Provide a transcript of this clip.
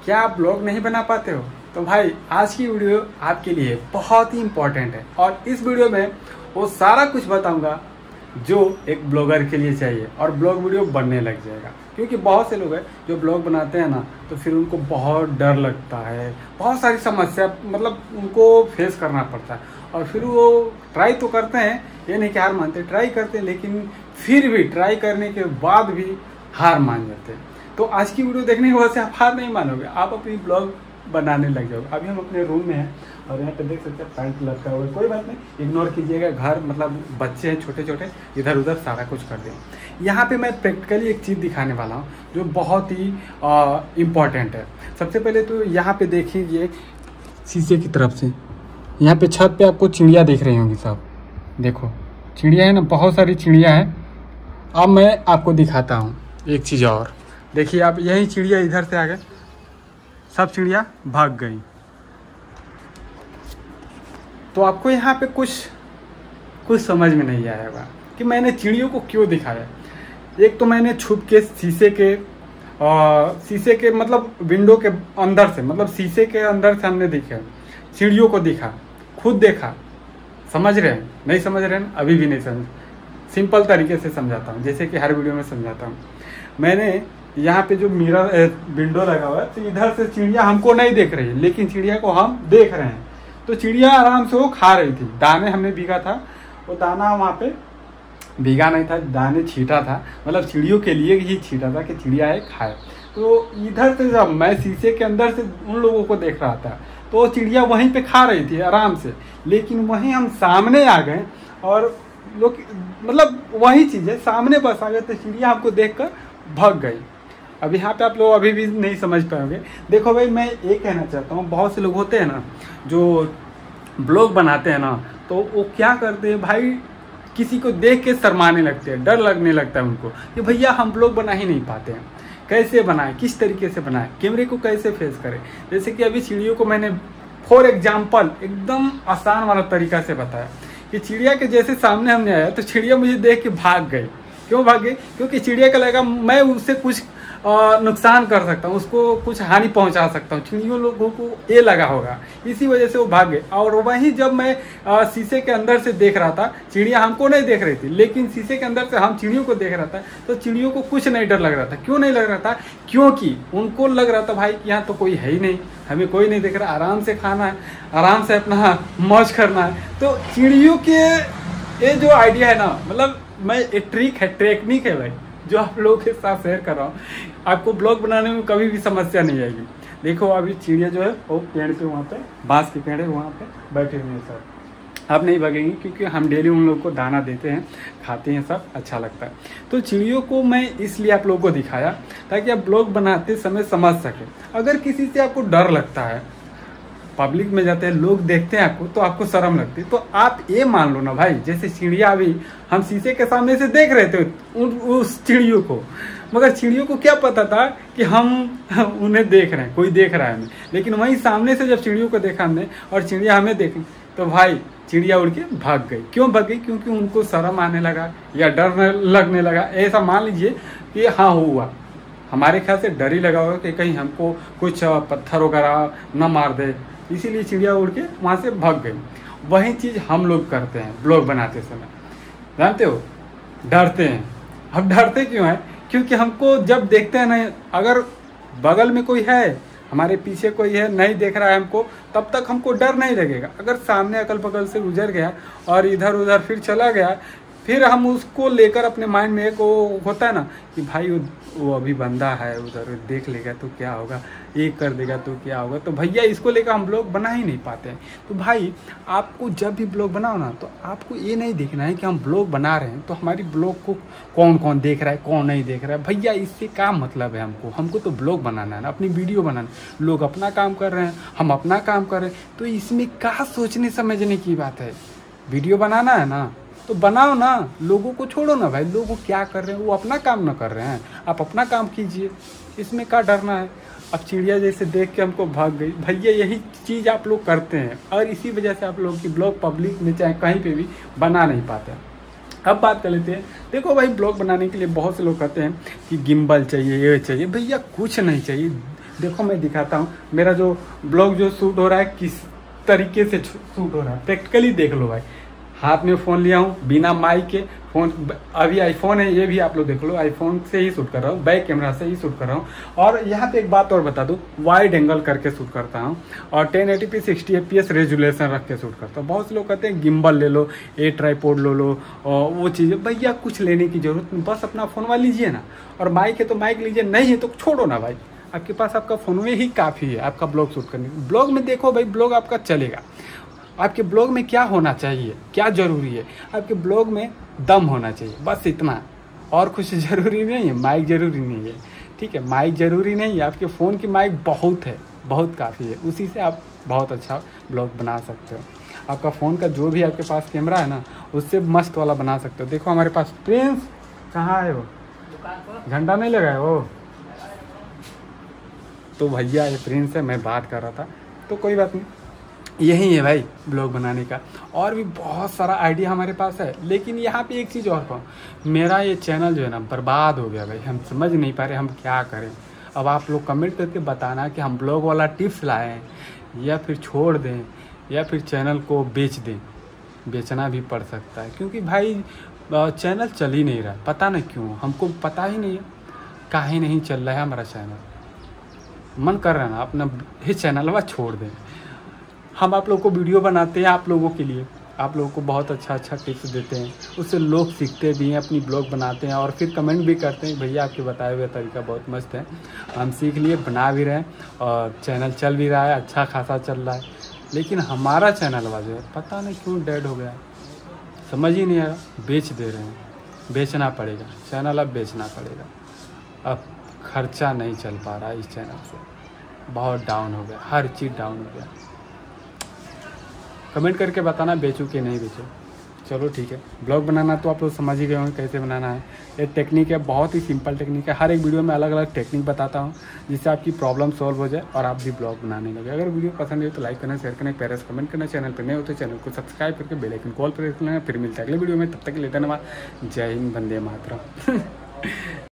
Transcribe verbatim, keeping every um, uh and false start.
क्या आप ब्लॉग नहीं बना पाते हो? तो भाई आज की वीडियो आपके लिए बहुत ही इम्पोर्टेंट है और इस वीडियो में वो सारा कुछ बताऊंगा जो एक ब्लॉगर के लिए चाहिए और ब्लॉग वीडियो बनने लग जाएगा। क्योंकि बहुत से लोग हैं जो ब्लॉग बनाते हैं ना, तो फिर उनको बहुत डर लगता है, बहुत सारी समस्या मतलब उनको फेस करना पड़ता है और फिर वो ट्राई तो करते हैं, ये नहीं कि हार मानते, ट्राई करते हैं, लेकिन फिर भी ट्राई करने के बाद भी हार मान जाते हैं। तो आज की वीडियो देखने की वजह से आप हार नहीं मानोगे, आप अपनी ब्लॉग बनाने लग जाओगे। अभी हम अपने रूम में हैं और यहाँ पे देख सकते हैं पैंट लटका हुआ है, कोई बात नहीं, इग्नोर कीजिएगा। घर मतलब बच्चे हैं छोटे छोटे, इधर उधर सारा कुछ कर दें। यहाँ पे मैं प्रैक्टिकली एक चीज़ दिखाने वाला हूँ जो बहुत ही इम्पॉर्टेंट है। सबसे पहले तो यहाँ पे देखिए शीशे की तरफ से, यहाँ पे छत पे आपको चिड़िया दिख रही होंगी सब, देखो चिड़िया है ना, बहुत सारी चिड़िया है। अब मैं आपको दिखाता हूँ एक चीज़ और, देखिए आप, यही चिड़िया इधर से आ गए, सब चिड़िया भाग गई। तो आपको यहाँ पे कुछ कुछ समझ में नहीं आएगा कि मैंने चिड़ियों को क्यों दिखाया। एक तो मैंने छुप के शीशे के शीशे के मतलब विंडो के अंदर से, मतलब शीशे के अंदर से हमने दिखे चिड़ियों को, दिखा, खुद देखा। समझ रहे हैं? नहीं समझ रहे हैं? अभी भी नहीं समझ, सिंपल तरीके से समझाता हूँ, जैसे कि हर वीडियो में समझाता हूँ। मैंने यहाँ पे जो मिरर विंडो लगा हुआ है, तो इधर से चिड़िया हमको नहीं देख रही है, लेकिन चिड़िया को हम देख रहे हैं। तो चिड़िया आराम से वो खा रही थी, दाने हमने भीगा था, वो दाना वहाँ पे भीगा नहीं था, दाने छीटा था, मतलब चिड़ियों के लिए ही छीटा था कि चिड़िया है खाए। तो इधर से जब मैं शीशे के अंदर से उन लोगों को देख रहा था, तो वो चिड़िया वहीं पे खा रही थी आराम से, लेकिन वहीं हम सामने आ गए और लोग मतलब वही चीज़ है, सामने बस आ गए तो चिड़िया हमको देख कर भाग गई। अब यहाँ पे आप लोग अभी भी नहीं समझ पाओगे। देखो भाई, मैं ये कहना चाहता हूँ, बहुत से लोग होते हैं ना जो ब्लॉग बनाते हैं ना, तो वो क्या करते हैं भाई, किसी को देख के शर्माने लगते हैं, डर लगने लगता है उनको कि भैया हम ब्लॉग बना ही नहीं पाते हैं, कैसे बनाएं, किस तरीके से बनाएं, कैमरे को कैसे फेस करें। जैसे कि अभी चिड़ियों को मैंने फॉर एग्जाम्पल एकदम आसान वाला तरीका से बताया कि चिड़िया के जैसे सामने हमने आया तो चिड़िया मुझे देख के भाग गई। क्यों भाग गई? क्योंकि चिड़िया का लगा मैं उससे कुछ नुकसान कर सकता हूँ, उसको कुछ हानि पहुंचा सकता हूँ, चिड़ियों लोगों को ये लगा होगा, इसी वजह से वो भाग गए। और वहीं जब मैं शीशे के अंदर से देख रहा था, चिड़िया हमको नहीं देख रही थी, लेकिन शीशे के अंदर से हम चिड़ियों को देख रहा था, तो चिड़ियों को कुछ नहीं डर लग रहा था। क्यों नहीं लग रहा था? क्योंकि उनको लग रहा था भाई कि यहाँ तो कोई है ही नहीं, हमें कोई नहीं देख रहा, आराम से खाना है, आराम से अपना मौज करना है। तो चिड़ियों के ये जो आइडिया है ना, मतलब मैं एक ट्रिक है, टेक्निक है भाई, जो आप लोगों के साथ शेयर कर रहा हूँ, आपको ब्लॉग बनाने में कभी भी समस्या नहीं आएगी। देखो अभी चिड़िया जो है वो पेड़ पे, वहाँ पे बांस के पेड़ है, वहाँ पे बैठे हुए हैं सब। आप नहीं भागेंगे क्योंकि हम डेली उन लोगों को दाना देते हैं, खाते हैं, सब अच्छा लगता है। तो चिड़ियों को मैं इसलिए आप लोगों को दिखाया ताकि आप ब्लॉग बनाते समय समझ सकें। अगर किसी से आपको डर लगता है, पब्लिक में जाते हैं, लोग देखते हैं आपको, तो आपको शर्म लगती है, तो आप ये मान लो ना भाई, जैसे चिड़िया अभी हम शीशे के सामने से देख रहे थे उस चिड़ियों को, मगर चिड़ियों को क्या पता था कि हम उन्हें देख रहे हैं, कोई देख रहा है हमें। लेकिन वहीं सामने से जब चिड़ियों को देखा हमने और चिड़िया हमें देखी, तो भाई चिड़िया उड़ के भाग गई। क्यों भाग गई? क्योंकि उनको शर्म आने लगा या डर लगने लगा। ऐसा मान लीजिए कि हाँ हुआ, हमारे ख्याल से डर ही लगा होगा कि कहीं हमको कुछ पत्थर वगैरह न मार दे, इसीलिए चिड़िया उड़ के वहाँ से भाग गई। वही चीज़ हम लोग करते हैं ब्लॉग बनाते समय, जानते हो, डरते हैं। अब डरते क्यों हैं? क्योंकि हमको जब देखते हैं ना, अगर बगल में कोई है, हमारे पीछे कोई है, नहीं देख रहा है हमको, तब तक हमको डर नहीं लगेगा। अगर सामने अगल बगल से गुजर गया और इधर उधर फिर चला गया, फिर हम उसको लेकर अपने माइंड में एक वो होता है ना कि भाई वो अभी बंदा है, उधर देख लेगा तो क्या होगा, ये कर देगा तो क्या होगा, तो भैया इसको लेकर हम ब्लॉग बना ही नहीं पाते हैं। तो भाई आपको जब भी ब्लॉग बनाओ ना, तो आपको ये नहीं देखना है कि हम ब्लॉग बना रहे हैं तो हमारी ब्लॉग को कौन कौन देख रहा है, कौन नहीं देख रहा है। भैया इससे क्या मतलब है हमको हमको तो ब्लॉग बनाना है ना, अपनी वीडियो बनाना। लोग अपना काम कर रहे हैं, हम अपना काम कर रहे हैं, तो इसमें क्या सोचने समझने की बात है। वीडियो बनाना है ना तो बनाओ ना, लोगों को छोड़ो ना भाई, लोगों क्या कर रहे हैं, वो अपना काम ना कर रहे हैं, आप अपना काम कीजिए, इसमें क्या डरना है। अब चिड़िया जैसे देख के हमको भाग गई, भैया यही चीज़ आप लोग करते हैं और इसी वजह से आप लोग की ब्लॉग पब्लिक में चाहे कहीं पे भी बना नहीं पाते। अब बात कर लेते हैं। देखो भाई, ब्लॉग बनाने के लिए बहुत से लोग कहते हैं कि गिम्बल चाहिए, ये चाहिए। भैया कुछ नहीं चाहिए, देखो मैं दिखाता हूँ मेरा जो ब्लॉग जो शूट हो रहा है किस तरीके से शूट हो रहा है, प्रैक्टिकली देख लो भाई। हाथ में फ़ोन लिया हूँ बिना माइक के, फ़ोन अभी आईफोन है, ये भी आप लोग देख लो, आईफोन से ही शूट कर रहा हूँ, बैक कैमरा से ही शूट कर रहा हूँ। और यहाँ पे एक बात और बता दूँ, वाइड एंगल करके शूट करता हूँ और ten eighty p sixty F P S resolution रख के शूट करता हूँ। बहुत से लोग कहते हैं गिम्बल ले लो, ए ट्राईपोड ले लो और वो चीज़ें, भैया कुछ लेने की जरूरत नहीं, बस अपना फ़ोन वाला लीजिए ना, और माइक है तो माइक लीजिए, नहीं है तो छोड़ो ना भाई, आपके पास आपका फ़ोन में ही काफ़ी है आपका ब्लॉग शूट करने। ब्लॉग में देखो भाई, ब्लॉग आपका चलेगा। आपके ब्लॉग में क्या होना चाहिए, क्या ज़रूरी है, आपके ब्लॉग में दम होना चाहिए, बस इतना, और कुछ ज़रूरी नहीं है। माइक ज़रूरी नहीं है, ठीक है, माइक ज़रूरी नहीं है, आपके फ़ोन की माइक बहुत है, बहुत काफ़ी है, उसी से आप बहुत अच्छा ब्लॉग बना सकते हो। आपका फ़ोन का जो भी आपके पास कैमरा है ना, उससे मस्त वाला बना सकते हो। देखो हमारे पास प्रिंस कहाँ है, वो घंटा नहीं लगा है वो, तो भैया ये प्रिंस है, मैं बात कर रहा था, तो कोई बात नहीं, यही है भाई ब्लॉग बनाने का। और भी बहुत सारा आइडिया हमारे पास है, लेकिन यहाँ पे एक चीज़ और कहूँ, मेरा ये चैनल जो है ना बर्बाद हो गया भाई, हम समझ नहीं पा रहे हम क्या करें। अब आप लोग कमेंट करके बताना कि हम ब्लॉग वाला टिप्स लाएं या फिर छोड़ दें या फिर चैनल को बेच दें। बेचना भी पड़ सकता है, क्योंकि भाई चैनल चल ही नहीं रहा, पता नहीं क्यों, हमको पता ही नहीं है काहे नहीं चल रहा है हमारा चैनल। मन कर रहा है ना अपना ही चैनल वह छोड़ दें। हम आप लोगों को वीडियो बनाते हैं आप लोगों के लिए, आप लोगों को बहुत अच्छा अच्छा टिप्स देते हैं, उससे लोग सीखते भी हैं, अपनी ब्लॉग बनाते हैं और फिर कमेंट भी करते हैं, भैया आपके बताए हुए तरीका बहुत मस्त है, हम सीख लिए, बना भी रहे हैं और चैनल चल भी रहा है, अच्छा खासा चल रहा है। लेकिन हमारा चैनल वाला है पता नहीं क्यों डेड हो गया, समझ ही नहीं आया, बेच दे रहे हैं, बेचना पड़ेगा चैनल, अब बेचना पड़ेगा, अब खर्चा नहीं चल पा रहा है इस चैनल से, बहुत डाउन हो गया, हर चीज़ डाउन हो गया। कमेंट करके बताना बेचूँ कि नहीं बेचूँ। चलो ठीक है, ब्लॉग बनाना तो आप लोग समझ ही गए होंगे कैसे बनाना है। ये टेक्निक है, बहुत ही सिंपल टेक्निक है, हर एक वीडियो में अलग अलग टेक्निक बताता हूँ जिससे आपकी प्रॉब्लम सॉल्व हो जाए और आप भी ब्लॉग बनाने लगे। अगर वीडियो पसंद है तो लाइक करना, शेयर करना, प्यारे से कमेंट करना, चैनल पर नए हो तो चैनल को सब्सक्राइब करके बेल आइकन कॉल पर रख लेना। फिर मिलता है अगले वीडियो में, तब तक के लिए धन्यवाद। जय हिंद, वंदे मातरम।